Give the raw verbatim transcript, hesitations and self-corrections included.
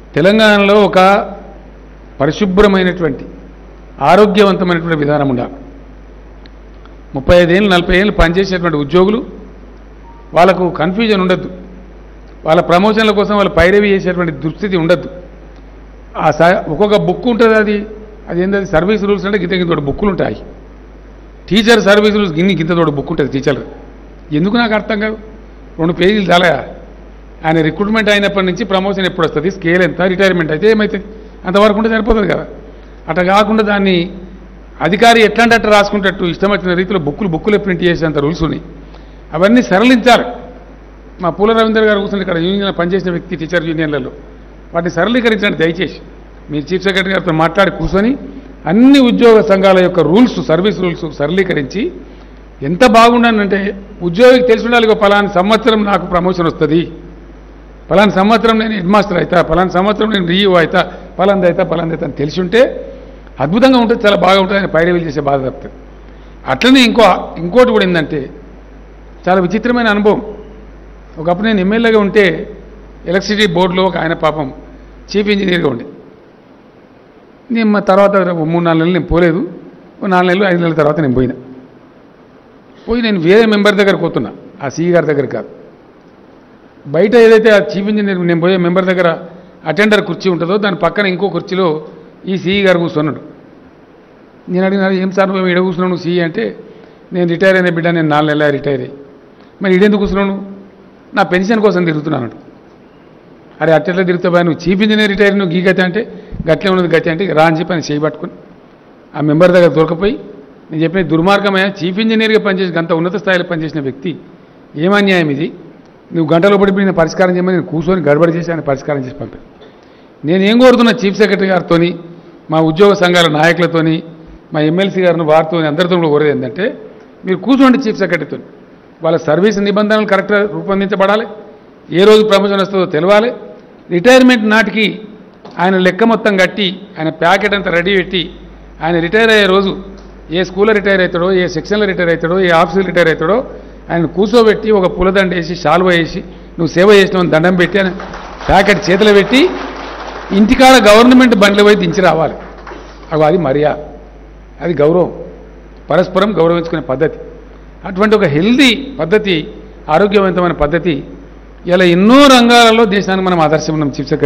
తెలంగాణలో ఒక పరిశుభ్రమైనటువంటి ఆరోగ్యవంతమైనటువంటి విధానం ఉండాలి. ముప్పై ఐదేళ్ళు నలభై ఏళ్ళు పనిచేసేటువంటి ఉద్యోగులు వాళ్ళకు కన్ఫ్యూజన్ ఉండద్దు, వాళ్ళ ప్రమోషన్ల కోసం వాళ్ళు పైరవి చేసేటువంటి దుస్థితి ఉండద్దు. ఆ ఒక్కొక్క బుక్ ఉంటుంది, అది అది ఏంటది సర్వీస్ రూల్స్ అంటే గింత గింత బుక్కులు ఉంటాయి. టీచర్ సర్వీస్ రూల్స్ గిన్ని గింత తోడు బుక్ ఉంటుంది టీచర్. ఎందుకు నాకు అర్థం కాదు. రెండు పేజీలు చాలా ఆయన రిక్రూట్మెంట్ అయినప్పటి నుంచి ప్రమోషన్ ఎప్పుడు వస్తుంది, స్కేల్ ఎంత, రిటైర్మెంట్ అయితే ఏమవుతుంది, అంతవరకు ఉంటే సరిపోతుంది కదా. అట్లా కాకుండా దాన్ని అధికారి ఎట్లాంటి అట్లా రాసుకుంటట్టు ఇష్టం వచ్చిన రీతిలో బుక్కులు బుక్కులే ప్రింట్ చేసేంత రూల్స్ ఉన్నాయి. అవన్నీ సరళించాలి. మా పూల రవీందర్ గారు కూర్చొని ఇక్కడ యూనియన్ పనిచేసిన వ్యక్తి టీచర్ యూనియన్లలో వాటిని సరళీకరించండి దయచేసి. మీరు చీఫ్ సెక్రటరీ గారితో మాట్లాడి కూర్చొని అన్ని ఉద్యోగ సంఘాల యొక్క రూల్స్, సర్వీస్ రూల్స్ సరళీకరించి ఎంత బాగుండాలంటే ఉద్యోగికి తెలిసి ఉండాలి, పలానా సంవత్సరం నాకు ప్రమోషన్ వస్తుంది, పలానా సంవత్సరం నేను హెడ్ మాస్టర్ అవుతా, పలానా సంవత్సరం నేను రీఈఓ అవుతా, పలాంది అవుతా పలాంది అవుతా అని తెలిసి ఉంటే అద్భుతంగా ఉంటుంది, చాలా బాగా ఉంటుంది. ఆయన పైరవీలు చేసే బాధ తప్పుతుంది. అట్లనే ఇంకో ఇంకోటి కూడా ఏంటంటే చాలా విచిత్రమైన అనుభవం. ఒకప్పుడు నేను ఎమ్మెల్యేగా ఉంటే ఎలక్ట్రిసిటీ బోర్డులో ఒక ఆయన పాపం చీఫ్ ఇంజనీర్గా ఉండే. నేను మా తర్వాత మూడు నాలుగు నెలలు నేను పోలేదు, నాలుగు నెలలు ఐదు నెలల తర్వాత నేను పోయినా. పోయి నేను వేరే మెంబర్ దగ్గరకు పోతున్నా, ఆ సీఈ గారి దగ్గర కాదు. బయట ఏదైతే ఆ చీఫ్ ఇంజనీర్ నేను పోయే మెంబర్ దగ్గర అటెండర్ కుర్చీ ఉంటుందో దాని పక్కన ఇంకో కుర్చీలో ఈ సీఈ గారు కూర్చున్నాడు. నేను అడిగినా, ఏం సార్ నువ్వు ఇడ కూర్చున్నావు నువ్వు సీఈ అంటే, నేను రిటైర్ అయిన బిడ్డ, నేను నాలుగు నెలల రిటైర్ అయ్యి, మరి ఇడెందుకు కూర్చున్నాను, నా పెన్షన్ కోసం తిరుగుతున్నాను. అరే అట్టెట్లా తిరుగుతావా, నువ్వు చీఫ్ ఇంజనీర్ రిటైర్, నువ్వు గీ గతి అంటే గట్లే ఉన్నది గతి అంటే రా అని చెప్పి ఆయన చేయబట్టుకుని ఆ మెంబర్ దగ్గర దొరకపోయి నేను చెప్పిన దుర్మార్గమయ్యా, చీఫ్ ఇంజనీర్గా పనిచేసి అంత ఉన్నత స్థాయిలో పనిచేసిన వ్యక్తి ఏమన్యాయం ఇది, నువ్వు గంటలో పడిపోయిన పరిష్కారం చేయమని నేను కూర్చొని గడబడి చేసి ఆయన పరిష్కారం చేసి పంపాను. నేనేం కోరుతున్నా చీఫ్ సెక్రటరీ గారితో, మా ఉద్యోగ సంఘాల నాయకులతోని, మా ఎమ్మెల్సీ గారిని వారితో అందరితో కూడా కోరేది ఏంటంటే, మీరు కూర్చోండి చీఫ్ సెక్రటరీతో, వాళ్ళ సర్వీస్ నిబంధనలు కరెక్ట్గా రూపొందించబడాలి, ఏ రోజు ప్రమోషన్ వస్తుందో తెలవాలి, రిటైర్మెంట్ నాటికి ఆయన లెక్క మొత్తం కట్టి ఆయన ప్యాకెట్ అంతా రెడీ పెట్టి ఆయన రిటైర్ అయ్యే రోజు ఏ స్కూల్లో రిటైర్ అవుతాడో, ఏ సెక్షన్లో రిటైర్ అవుతాడో, ఏ ఆఫీసులో రిటైర్ అవుతాడో ఆయన కూర్చోబెట్టి ఒక పూలదండ వేసి షాల్వ వేసి నువ్వు సేవ చేసినావు దండం పెట్టి ఆయన ప్యాకెట్ చేతిలో పెట్టి ఇంటికాడ గవర్నమెంట్ బండ్లు పోయి దించి రావాలి. అవి అది మర్యాద, అది గౌరవం, పరస్పరం గౌరవించుకునే పద్ధతి. అటువంటి ఒక హెల్దీ పద్ధతి, ఆరోగ్యవంతమైన పద్ధతి ఇలా ఎన్నో రంగాలలో దేశానికి మనం ఆదర్శం ఉన్నాం. Chief secretary